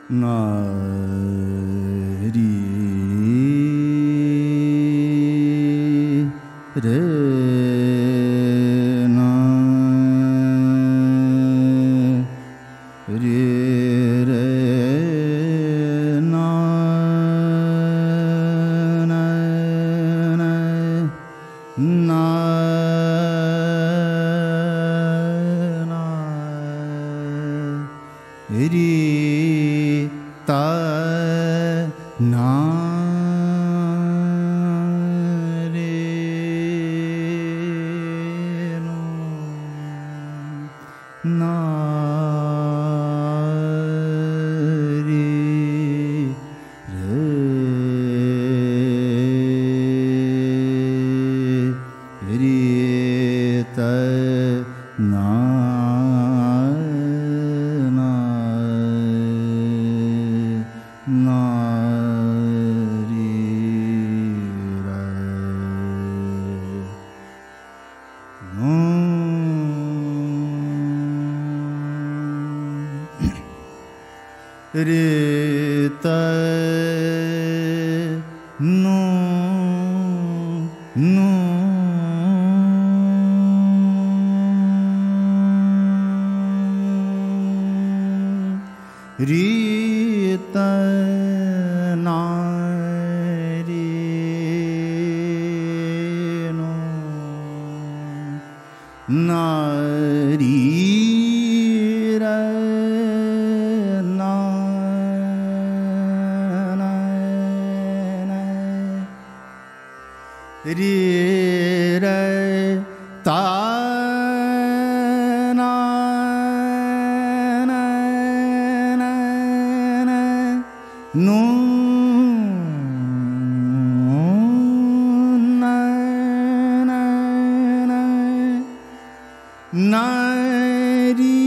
na ri re na ri re na na na na ri ta na re no na ri re ri ta na re ta no no ri ta na ri no na ri ra na ri re ta na na na na no na na na na ri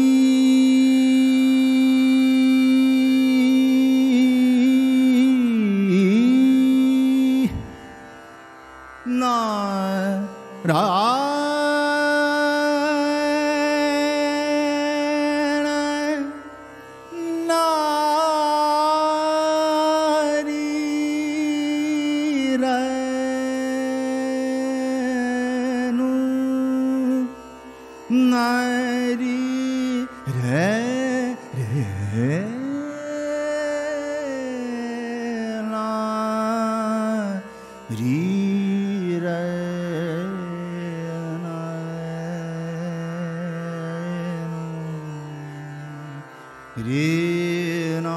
na ra na ri ra nu na ri re re na ri re na re na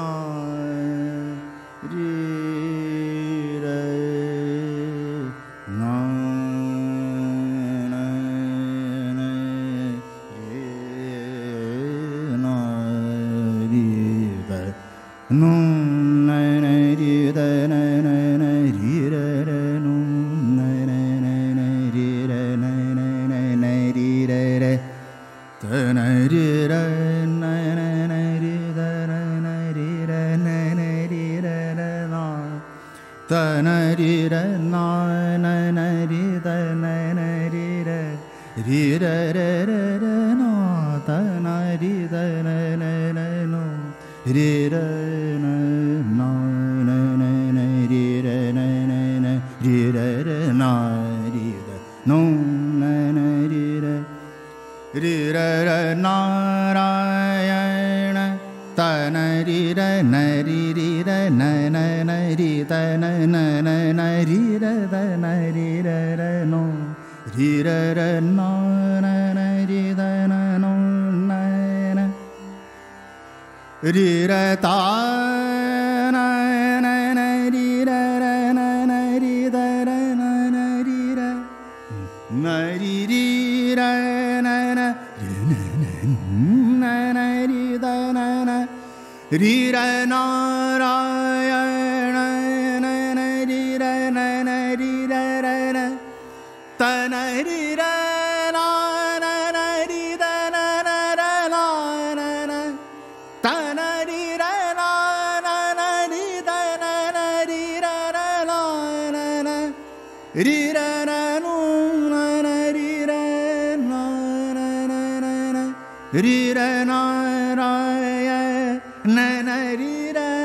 re re na na na re na re da no na na re da na na na re re re no na na na na re re na na na na re re re ta na re re na na na re da na na re re na na re re re na ta na re re na na na re da na na re re re re re re re na ta na re da na na na no re re na na na na na re re na na na re re re na re da no na na re re re re re narayana ta na re re na re re re na na na re ta na na na na re re da na re re re no re re re na na na re da na no na na re re ta na na na re re re na na re da na na na re re na re re ra na na na na re da na na re ra narayana na na re ra na na re ra ra na ta na re ra na na na re da na na ra na na na ta na re ra na na na re da na na re ra ra na na na re ra na no na na re ra na na na na na re ra na ra ya na na re ra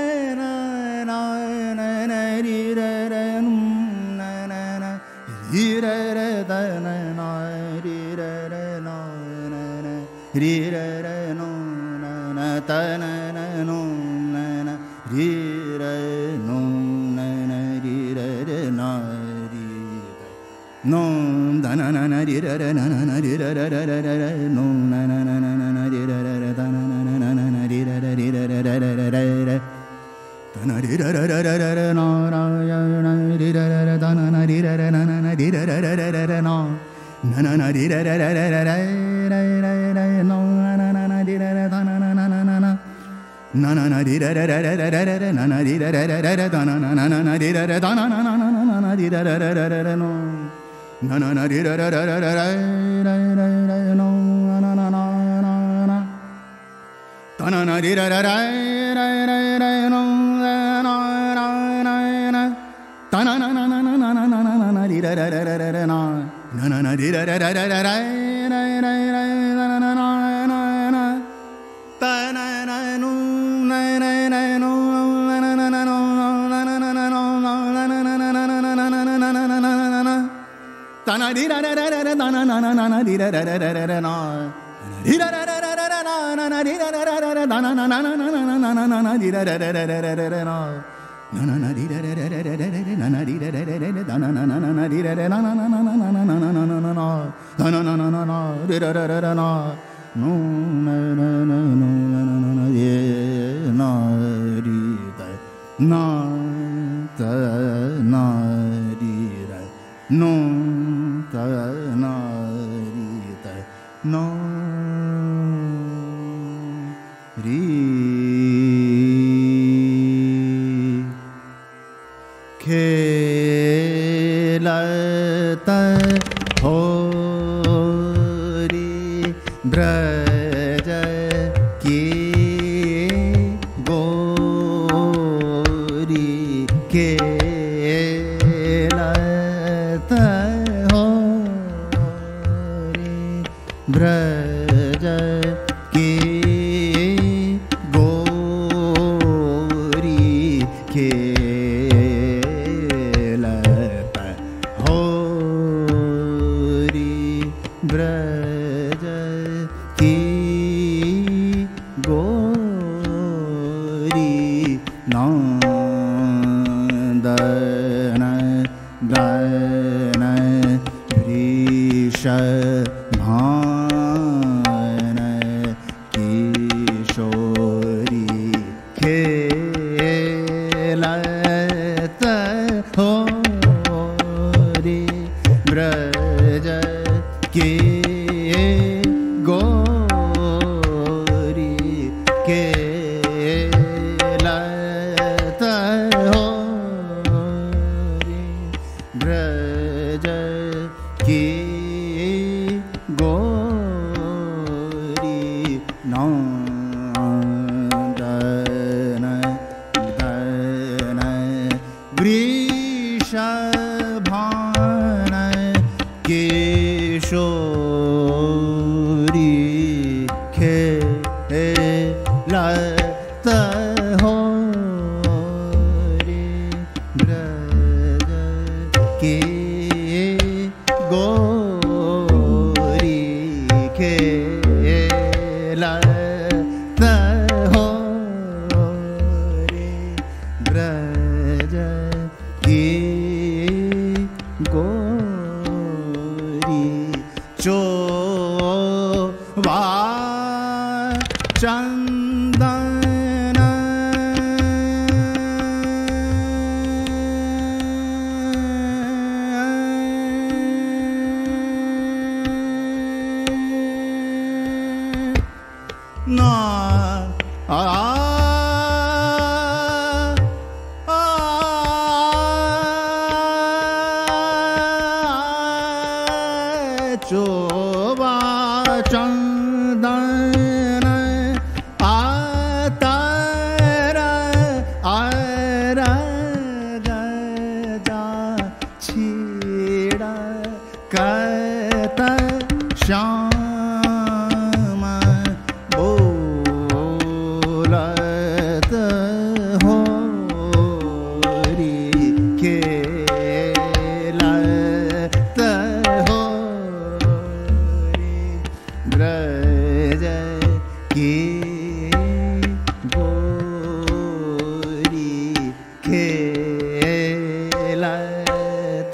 ri re re no na na ta na na no na na ri re no na na ri re re na ri no da na na na ri re re na na na ri re re re re re no na na na na na ri re re re da na na na na na ri re re re re re re re re da na ri re re re re re re na ra ya na ri re re re da na na ri re re na na na ri re re re re re re na na na na ri re re re re re re re re re no na na na na ri re re da na na na na na na na na na ri re re re re re re re na na ri re re re re re da na na na na na ri re re da na na na na na na ri re re re re re re no na na na ri re re re re re re re re re no na na na na na na da na na ri re re re re re re no na na na na na da na na na na na na na na na ri re re re re re re na na na na ri re re re re re re re re re na na na na na na ta na na no na na na no na na na na no na na na na no na na na na na na na na na na na na na ta na ri re re re re da na na na na na ri re re re re re re na ri re re re re re re na na ri re re re re re da na na na na na na na na na na ri re re re re re re re na na na na ri re re re re re re re na na ri re re re re da na na na na na ri re re na na na na na na na na na na na na da na na na na na ri re re re re na no na na na no na na na na ye na ri da na ta na ri re no ta na ri da no ri खेलत होरी ब्रज की गोरी खेलत होरी ब्रज की गोरी ब्रज की गोरी नंदन दन वृषभान किशोरी खेलत होरी ब्रज के गोरी खेलत होरी ब्रज की गोरी नंदन दन वृषभान किशोरी खेलत होरी ब्रज की गोरी खेलत होरी ब्रज की गोरी चोवा चंदन ना चोवा चंदन आतर आर गजा छीड़ा कत श्याम बोलत होरी खेलत होरी ब्रज ब्रज की गोरी खेलत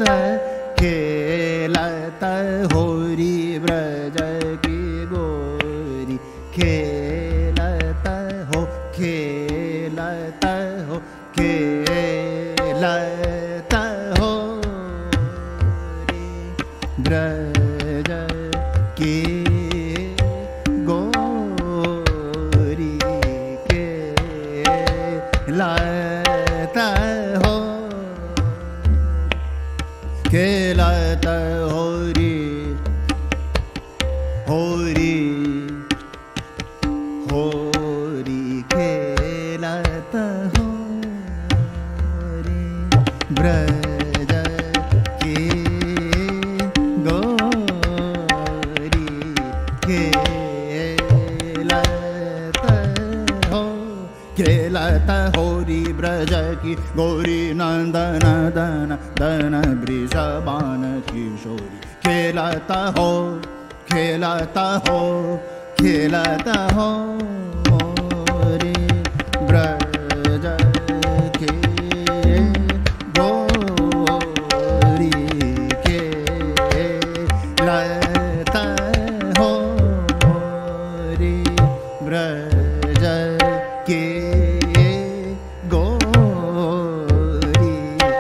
खेलत होरी ब्रज की गोरी खेलत हो खेलत हो खेलत हो ब्रज की गोरी खेलत हो खेलत होरी होरी होरी खेलत होरी ब्रज की गोरी खेलत हो खेलत होरी ब्रज की गोरी नंदन दन दन वृषभान किशोरी खेलत हो खेलत हो खेलत हो रे ब्रज के गोरी खेलत हो रे ब्रज के गोरी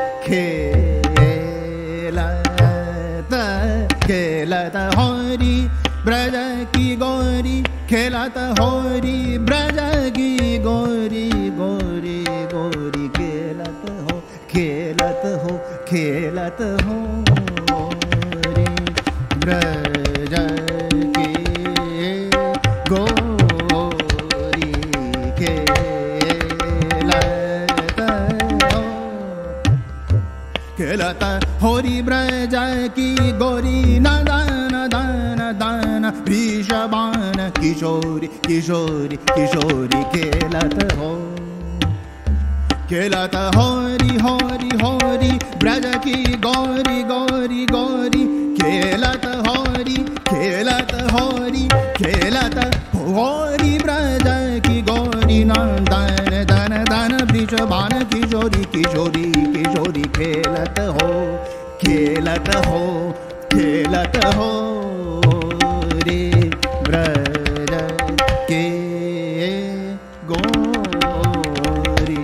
खेलत खेलत होरी ब्रज की गोरी खेलत होरी ब्रज की गोरी गोरी गोरी खेलत हो खेलत हो खेलत हो रे ब्रज की गोरी खेलत हो खेलत होरी ब्रज की गोरी नदन दन दन वृषभान किशोरी किशोरी किशोरी खेलत हो खेलत होरी होरी होरी ब्रज की गोरी गोरी गोरी खेलत होरी खेलत होरी खेलत होरी ब्रज की गोरी नंदन दन दन वृषभान किशोरी किशोरी किशोरी खेलत हो खेलत हो खेलत हो रे ब्रज के गोरी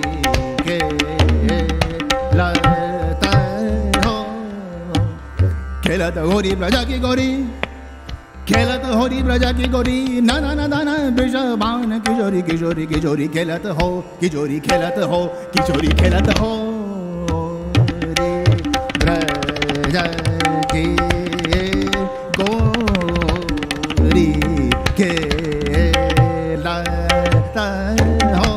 खेलत हो खेलत होरी ब्रज की गोरी खेलत होरी ब्रज की गोरी नन दन वृषभान किशोरी किशोरी किशोरी खेलत हो किशोरी खेलत हो किशोरी खेलत हो रे ब्रज की गोरी खेलत हो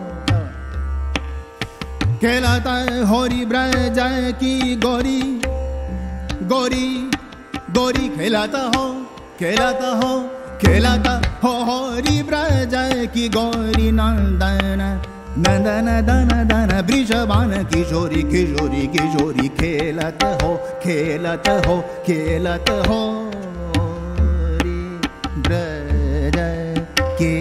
खेलत होरी ब्रज की गोरी गोरी गोरी खेलत हो खेलत हो खेलत हो होरी ब्रज की गोरी नंदन नंदन दन दन वृषभान किशोरी किशोरी किशोरी खेलत हो खेलत हो खेलत हो रे ब्रज के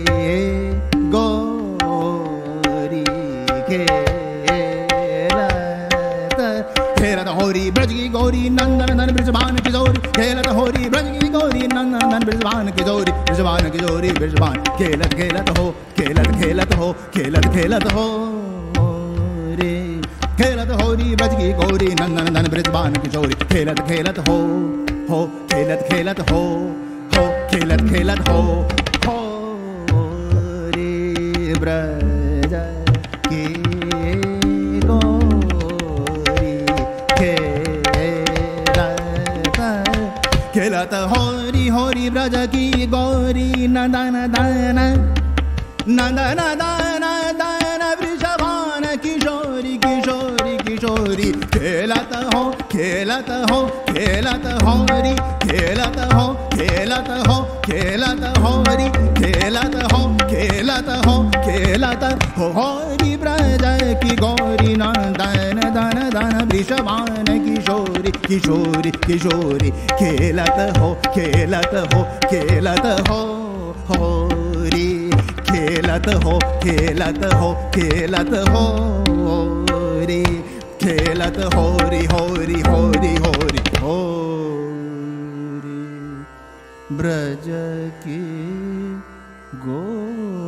गोरी खेलत खेलत होरी ब्रज की गोरी नंदन दन वृषभान किशोरी खेलत होरी ब्रज की गोरी नंदन दन वृषभान किशोरी वृषभान किशोरी वृषभान खेलत खेलत हो खेलत खेलत हो खेलत खेलत हो रे खेलत होरी ब्रज की गोरी नंदन दन वृषभान किशोरी खेलत खेलत हो खेलत खेलत हो खेलत खेलत हो रे ब्रज की गोरी खेलत होरी होरी ब्रज की गोरी नंदन दन नंदन दन दन वृषभान किशोरी किशोरी किशोरी खेलत हो खेलत हो खेलत होरी खेलत हो खेलत हो खेलत होरी खेलत हो खेलत हो खेलत होरी ब्रज की गोरी नंदन दन दन वृषभान किशोरी किशोरी किशोरी खेलत हो खेलत हो खेलत हो होरी खेलत हो खेलत हो खेलत हो रे खेलत होरी होरी होरी होरी होरी ब्रज की गो